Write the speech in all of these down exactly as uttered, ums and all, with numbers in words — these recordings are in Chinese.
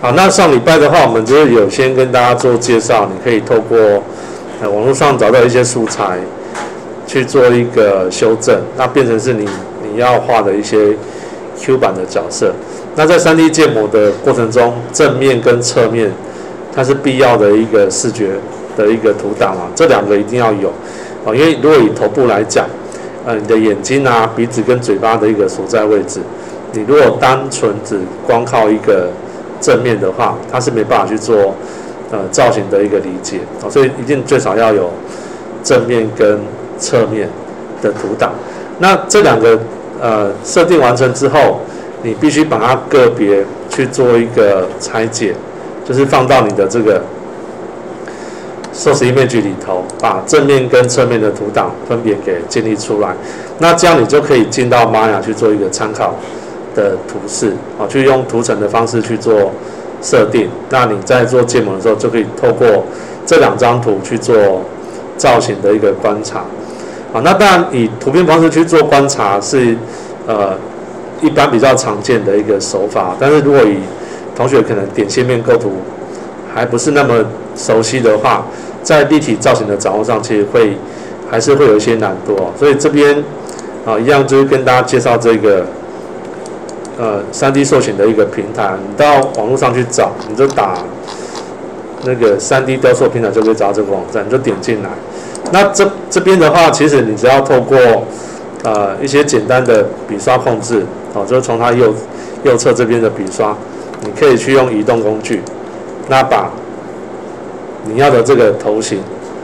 好，那上礼拜的话，我们就是有先跟大家做介绍，你可以透过呃网络上找到一些素材去做一个修正，那变成是你你要画的一些 Q 版的角色。那在 三 D 建模的过程中，正面跟侧面它是必要的一个视觉的一个图档啊，这两个一定要有啊，因为如果以头部来讲，呃，你的眼睛啊、鼻子跟嘴巴的一个所在位置，你如果单纯只光靠一个正面的话，它是没办法去做呃造型的一个理解啊，所以一定最少要有正面跟侧面的图档。那这两个呃设定完成之后，你必须把它个别去做一个拆解，就是放到你的这个 Source Image 里头，把正面跟侧面的图档分别给建立出来。那这样你就可以进到 Maya 去做一个参考的图示，啊，去用图层的方式去做设定。那你在做建模的时候，就可以透过这两张图去做造型的一个观察。好，那当然以图片方式去做观察是呃一般比较常见的一个手法，但是如果以同学可能点线面构图还不是那么熟悉的话，在立体造型的掌握上，其实会还是会有一些难度哦。所以这边啊，一样就是跟大家介绍这个呃 三 D 授权的一个平台，你到网络上去找，你就打那个 三 D 雕塑平台就可以找到这个网站，你就点进来。那这这边的话，其实你只要透过呃一些简单的笔刷控制，哦，就是从它右右侧这边的笔刷，你可以去用移动工具，那把你要的这个头型，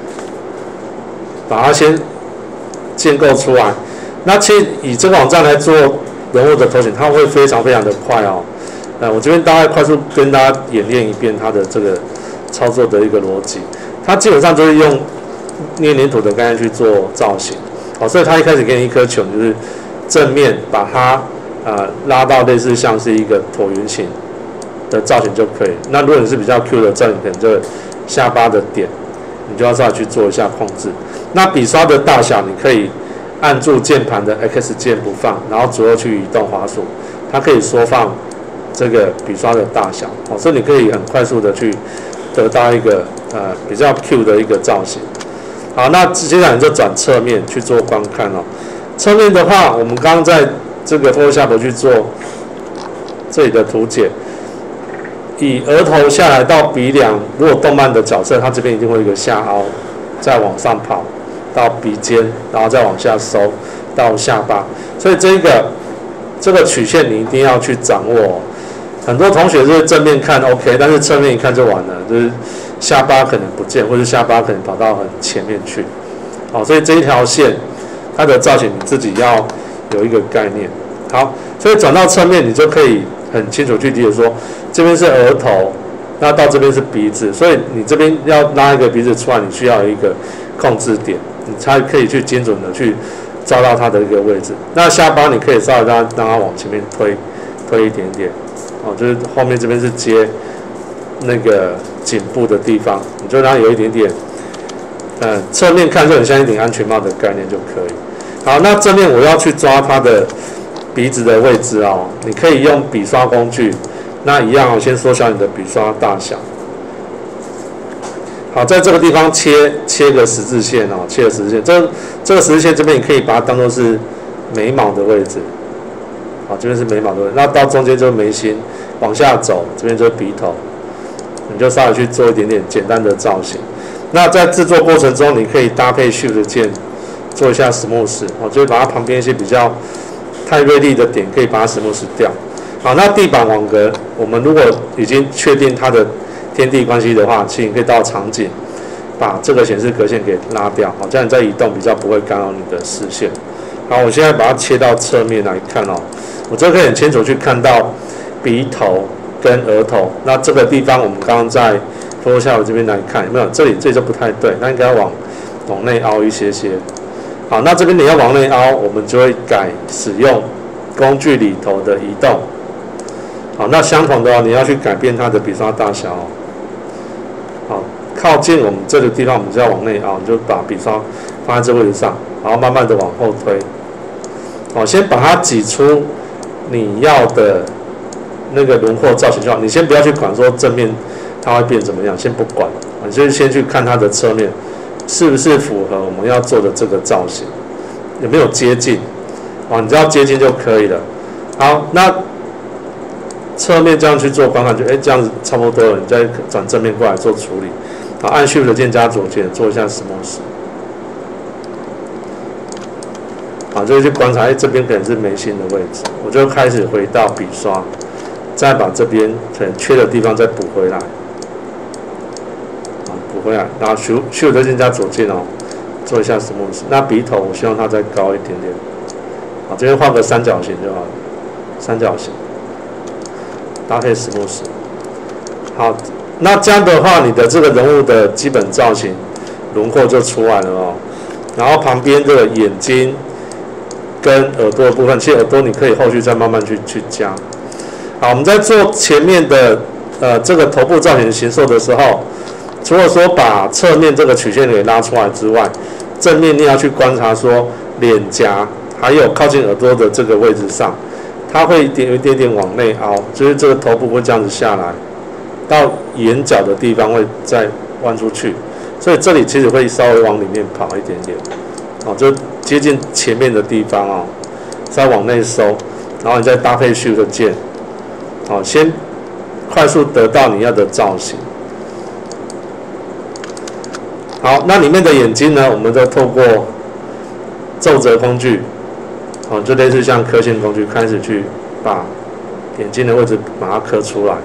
把它先建构出来。那其实以这个网站来做人物的头型，它会非常非常的快哦。呃，我这边大概快速跟大家演练一遍它的这个操作的一个逻辑。它基本上就是用捏黏土的概念去做造型，好，所以它一开始给你一颗球，就是正面把它呃拉到类似像是一个椭圆形的造型就可以。那如果你是比较 Q 的造型，可能就下巴的点，你就要稍微去做一下控制。那笔刷的大小，你可以按住键盘的 X 键不放，然后左右去移动滑鼠，它可以缩放这个笔刷的大小，哦，所以你可以很快速的去得到一个呃比较 Q 的一个造型。好，那接下来你就转侧面去做观看哦。侧面的话，我们刚刚在这个 Photoshop 去做这里的图解，以额头下来到鼻梁，如果动漫的角色，它这边一定会有一个下凹，再往上跑到鼻尖，然后再往下收到下巴。所以这个这个曲线你一定要去掌握哦。很多同学就是正面看 OK， 但是侧面一看就完了，就是下巴可能不见，或者下巴可能跑到很前面去。好，所以这一条线它的造型你自己要有一个概念。好，所以转到侧面，你就可以很清楚具体的说，这边是额头，那到这边是鼻子，所以你这边要拉一个鼻子出来，你需要有一个控制点，你才可以去精准的去照到它的一个位置。那下巴你可以稍微让它让它往前面推推一点点，哦，就是后面这边是接那个颈部的地方，你就让它有一点点，呃，侧面看就很像一顶安全帽的概念就可以。好，那正面我要去抓它的鼻子的位置哦，你可以用笔刷工具，那一样，我先缩小你的笔刷大小。好，在这个地方切切个十字线哦，切个十字线。这这个十字线这边你可以把它当做是眉毛的位置。好，这边是眉毛的位置，那到中间就是眉心，往下走，这边就是鼻头。你就稍微去做一点点简单的造型。那在制作过程中，你可以搭配 Shift 键做一下 Smooth， 哦，就是把它旁边一些比较太锐利的点可以把它 Smooth 掉。好，那地板网格，我们如果已经确定它的天地关系的话，其实你可以到场景，把这个显示格线给拉掉，好，这样你在移动比较不会干扰你的视线。好，我现在把它切到侧面来看哦，我这可以很清楚去看到鼻头跟额头。那这个地方我们刚刚在 Photoshop 这边来看，有没有？这里这里就不太对，那应该要往往内凹一些些。好，那这边你要往内凹，我们就会改使用工具里头的移动。好，那相同的哦，你要去改变它的笔刷大小哦。好，靠近我们这个地方，我们就要往内凹，你就把笔刷放在这个位置上，然后慢慢的往后推。好，先把它挤出你要的那个轮廓造型就好，你先不要去管说正面它会变怎么样，先不管，你就先去看它的侧面是不是符合我们要做的这个造型，有没有接近，哦，你只要接近就可以了。好，那侧面这样去做观看，就哎这样子差不多了，你再转正面过来做处理。好，按 Shift 键加左键做一下 Smooth。好，就去观察，哎，这边可能是眉心的位置，我就开始回到笔刷，再把这边可能缺的地方再补回来，啊，补回来，然后 Shift Shift 键加左键哦，做一下 Smooth。那鼻头我希望它再高一点点，好，这边画个三角形就好了，三角形，搭配 Smooth。好，那这样的话，你的这个人物的基本造型轮廓就出来了哦，然后旁边这个眼睛跟耳朵的部分，其实耳朵你可以后续再慢慢去去加。好，我们在做前面的呃这个头部造型形塑的时候，除了说把侧面这个曲线给拉出来之外，正面你要去观察说脸颊还有靠近耳朵的这个位置上，它会一点有一点点往内凹，就是这个头部会这样子下来，到眼角的地方会再弯出去，所以这里其实会稍微往里面跑一点点，哦，就接近前面的地方哦，再往内收，然后你再搭配 Shift 键，好，先快速得到你要的造型。好，那里面的眼睛呢，我们就透过皱褶工具，哦，就类似像刻线工具，开始去把眼睛的位置把它刻出来。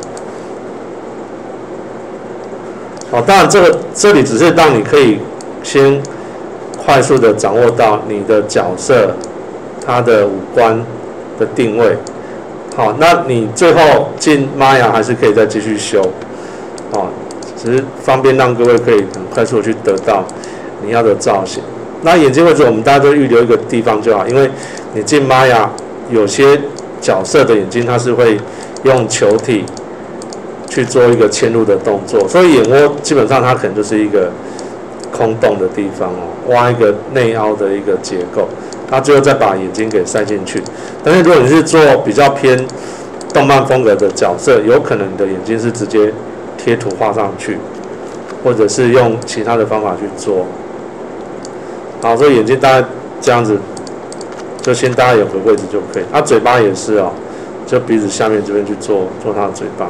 好，当然这个这里只是让你可以先快速的掌握到你的角色它的五官的定位。好，那你最后进 Maya 还是可以再继续修，哦，只是方便让各位可以很快速的去得到你要的造型。那眼睛位置我们大家都预留一个地方就好，因为你进 Maya 有些角色的眼睛它是会用球体去做一个嵌入的动作，所以眼窝基本上它可能就是一个空洞的地方哦，挖一个内凹的一个结构，它最后再把眼睛给塞进去。但是如果你是做比较偏动漫风格的角色，有可能你的眼睛是直接贴图画上去，或者是用其他的方法去做。好，所以眼睛大概这样子，就先大概有个位置就可以。它、啊、嘴巴也是哦，就鼻子下面这边去做做它的嘴巴。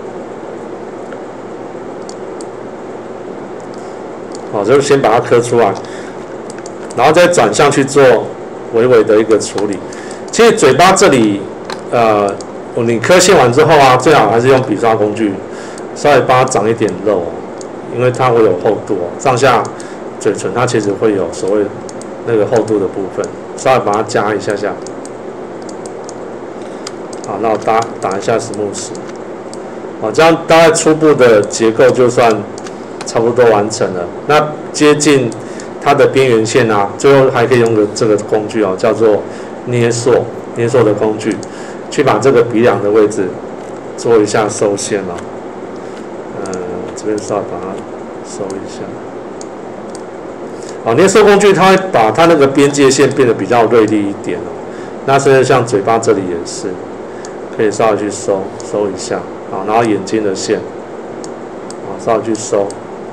好，就先把它刻出来，然后再转向去做微微的一个处理。其实嘴巴这里，呃，你刻线完之后啊，最好还是用笔刷工具稍微帮它长一点肉，因为它会有厚度哦。上下嘴唇它其实会有所谓那个厚度的部分，稍微把它加一下下。好，那我打打一下 Smooth， 好，这样大概初步的结构就算差不多完成了。那接近它的边缘线啊，最后还可以用个这个工具哦，叫做捏塑，捏塑的工具，去把这个鼻梁的位置做一下收线哦。呃，这边稍微把它收一下。好，捏塑工具它会把它那个边界线变得比较锐利一点哦。那甚至像嘴巴这里也是，可以稍微去收收一下。好，然后眼睛的线，好，稍微去收。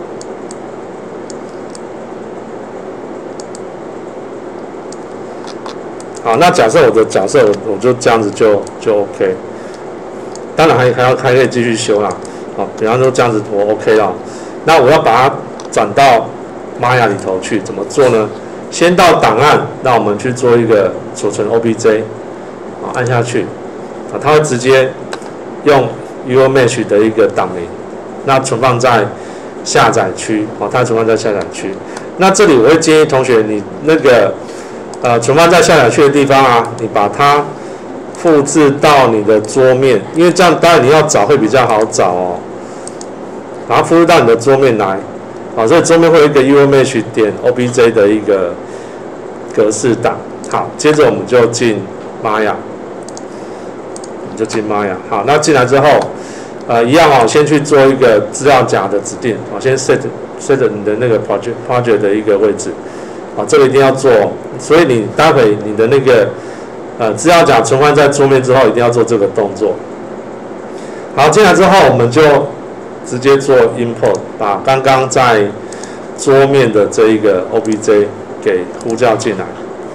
好，那假设我的角色我我就这样子就就 OK， 当然还还要还可以继续修啦。好，比方说这样子我 OK 了，那我要把它转到 Maya 里头去，怎么做呢？先到档案，那我们去做一个储存 O B J， 好，按下去，啊，它会直接用 UOMesh 的一个档名，那存放在下载区，好，它存放在下载区。那这里我会建议同学你那个。呃，存放在下载区的地方啊，你把它复制到你的桌面，因为这样当然你要找会比较好找哦。把它复制到你的桌面来，好，所以桌面会有一个 UOMesh 点 O B J 的一个格式档。好，接着我们就进 Maya， 我们就进 Maya。好，那进来之后，呃，一样哦，先去做一个资料夹的指定，好，先 set set 你的那个 project project 的一个位置。好，这个一定要做，所以你待会你的那个呃资料夹存放在桌面之后，一定要做这个动作。 好，进来之后我们就直接做 import， 把刚刚在桌面的这一个 O B J 给呼叫进来。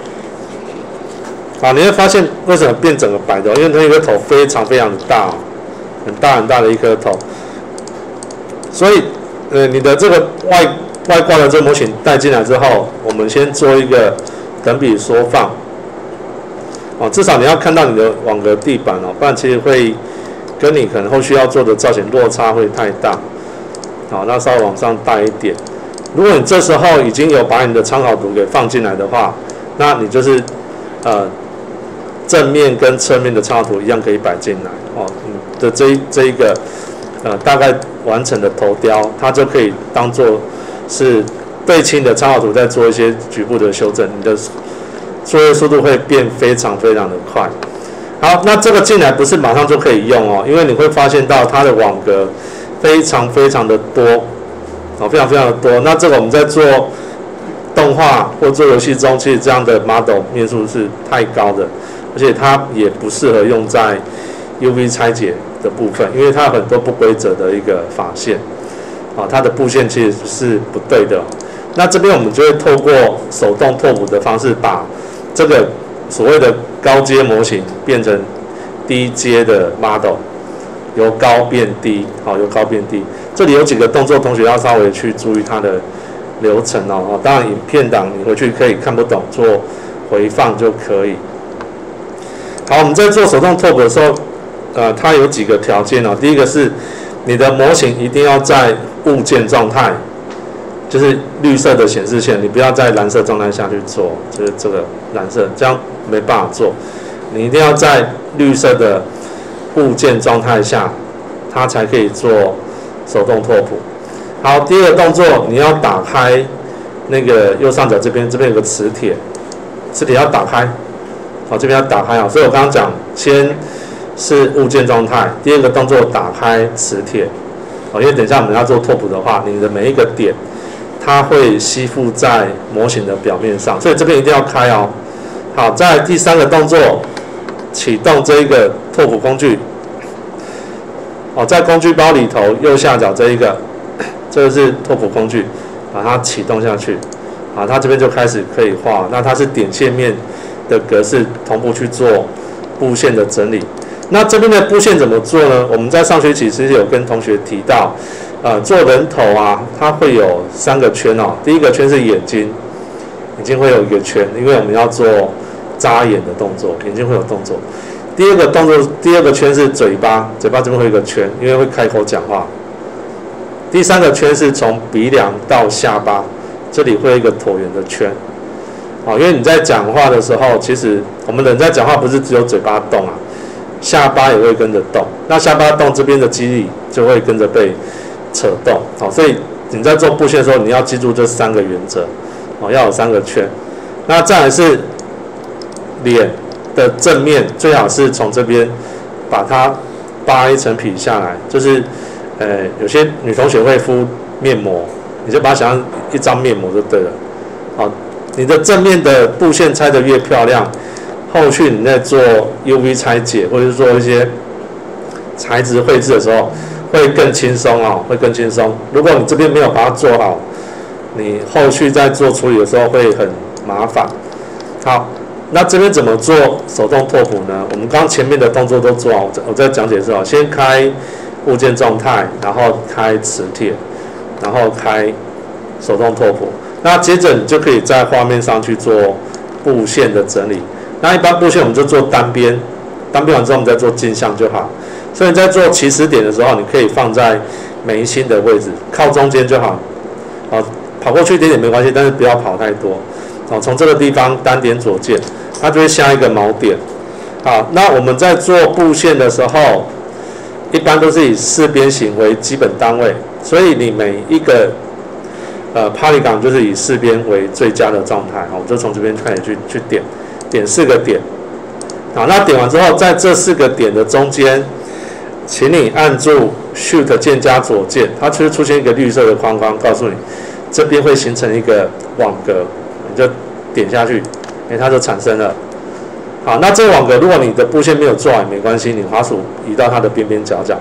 好，你会发现为什么变整个白的？因为那个头非常非常的大，很大很大的一颗头，所以呃你的这个外外挂的这个模型带进来之后，我们先做一个等比缩放。哦，至少你要看到你的网格地板哦，不然其实会跟你可能后续要做的造型落差会太大。好，那稍微往上带一点。如果你这时候已经有把你的参考图给放进来的话，那你就是呃正面跟侧面的参考图一样可以摆进来哦。你的这一这一个呃大概完成的头雕，它就可以当做是对清的参考图，再做一些局部的修正，你的作业速度会变非常非常的快。好，那这个进来不是马上就可以用哦，因为你会发现到它的网格非常非常的多，哦，非常非常的多。那这个我们在做动画或做游戏中，其实这样的 model 面数是太高的，而且它也不适合用在 U V 拆解的部分，因为它有很多不规则的一个法线，啊，它的布线其实是不对的。那这边我们就会透过手动拓扑的方式，把这个所谓的高阶模型变成低阶的 model， 由高变低，好，由高变低。这里有几个动作，同学要稍微去注意它的流程哦。当然，影片档你回去可以看不懂，做回放就可以。好，我们在做手动拓扑的时候，呃，它有几个条件哦。第一个是你的模型一定要在物件状态。就是绿色的显示线，你不要在蓝色状态下去做，就是这个蓝色，这样没办法做。你一定要在绿色的物件状态下，它才可以做手动拓扑。好，第二个动作，你要打开那个右上角这边，这边有个磁铁，磁铁要打开。好，这边要打开啊。所以我刚刚讲，先是物件状态，第二个动作打开磁铁。好，因为等一下我们要做拓扑的话，你的每一个点。它会吸附在模型的表面上，所以这边一定要开哦。好，在第三个动作，启动这一个拓扑工具。哦，在工具包里头右下角这一个，这个是拓扑工具，把它启动下去。啊，它这边就开始可以画，那它是点线面的格式同步去做布线的整理。那这边的布线怎么做呢？我们在上学期其实有跟同学提到。呃，做人头啊，它会有三个圈哦。第一个圈是眼睛，眼睛会有一个圈，因为我们要做眨眼的动作，眼睛会有动作。第二个动作，第二个圈是嘴巴，嘴巴这边会有一个圈，因为会开口讲话。第三个圈是从鼻梁到下巴，这里会有一个椭圆的圈。哦，因为你在讲话的时候，其实我们人在讲话不是只有嘴巴动啊，下巴也会跟着动。那下巴动，这边的肌力就会跟着被扯动，好，所以你在做布线的时候，你要记住这三个原则，哦，要有三个圈。那再来是脸的正面，最好是从这边把它扒一层皮下来，就是呃，有些女同学会敷面膜，你就把它想象一张面膜就对了。好，你的正面的布线拆得越漂亮，后续你在做 U V 拆解或者是做一些材质绘制的时候。会更轻松哦，会更轻松。如果你这边没有把它做好，你后续在做处理的时候会很麻烦。好，那这边怎么做手动拓扑呢？我们刚前面的动作都做好，我再讲解一次哦。先开物件状态，然后开磁铁，然后开手动拓扑。那接着你就可以在画面上去做布线的整理。那一般布线我们就做单边，单边完之后我们再做镜像就好。所以你在做起始点的时候，你可以放在眉心的位置，靠中间就好。好，跑过去一点点没关系，但是不要跑太多。好，从这个地方单点左键，它就会下一个锚点。好，那我们在做布线的时候，一般都是以四边形为基本单位，所以你每一个呃 polygon 就是以四边为最佳的状态。好，我就从这边开始去去点，点四个点。好，那点完之后，在这四个点的中间。请你按住 Shift 键加左键，它就会出现一个绿色的框框，告诉你这边会形成一个网格，你就点下去，哎，它就产生了。好，那这个网格如果你的布线没有做好也没关系，你滑鼠移到它的边边角角，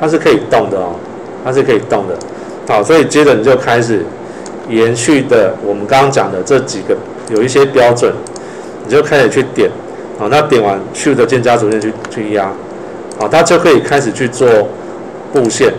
它是可以动的哦，它是可以动的。好，所以接着你就开始延续的我们刚刚讲的这几个有一些标准，你就开始去点。好，那点完 Shift 键加轴线去去压，好，它就可以开始去做布线。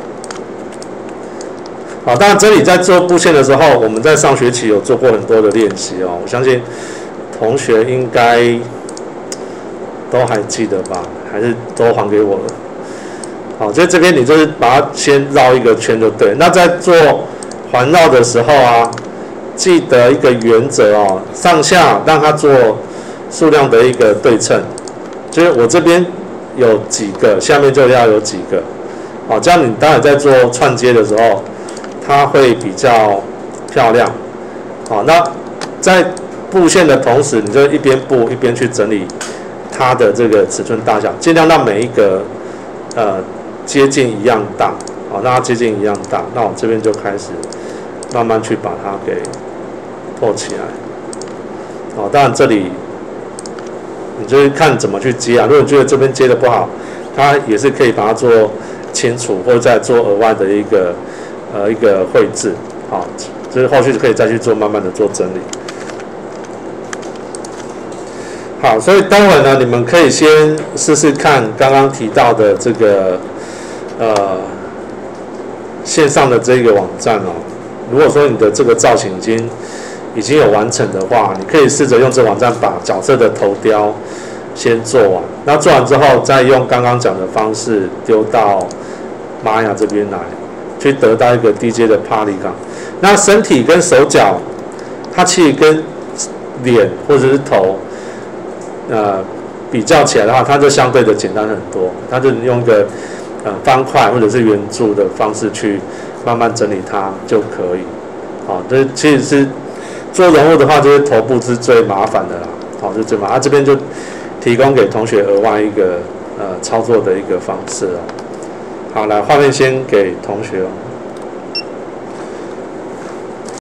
好，当然这里在做布线的时候，我们在上学期有做过很多的练习哦，我相信同学应该都还记得吧？还是都还给我了？好，在这边你就是把它先绕一个圈就对。那在做环绕的时候啊，记得一个原则哦，上下让它做数量的一个对称，就是我这边有几个，下面就要有几个。好，这样你当然在做串接的时候，它会比较漂亮。好，那在布线的同时，你就一边布一边去整理它的这个尺寸大小，尽量让每一个呃接近一样大，好，让它接近一样大。那我这边就开始慢慢去把它给破起来。好，当然这里你就是看怎么去接啊。如果你觉得这边接的不好，它也是可以把它做清除，或者再做额外的一个呃一个绘制。好，就是后续可以再去做慢慢的做整理。好，所以待会呢，你们可以先试试看刚刚提到的这个呃线上的这个网站哦。如果说你的这个造型已经已经有完成的话，你可以试着用这网站把角色的头雕先做完。那做完之后，再用刚刚讲的方式丢到玛雅这边来，去得到一个低阶的 polygon。那身体跟手脚，它其实跟脸或者是头。呃，比较起来的话，它就相对的简单很多。它就用一个呃方块或者是圆柱的方式去慢慢整理它就可以。好，这其实是做人物的话，就是头部是最麻烦的啦。好，就最麻烦。啊，这边就提供给同学额外一个呃操作的一个方式哦。好，来画面先给同学哦。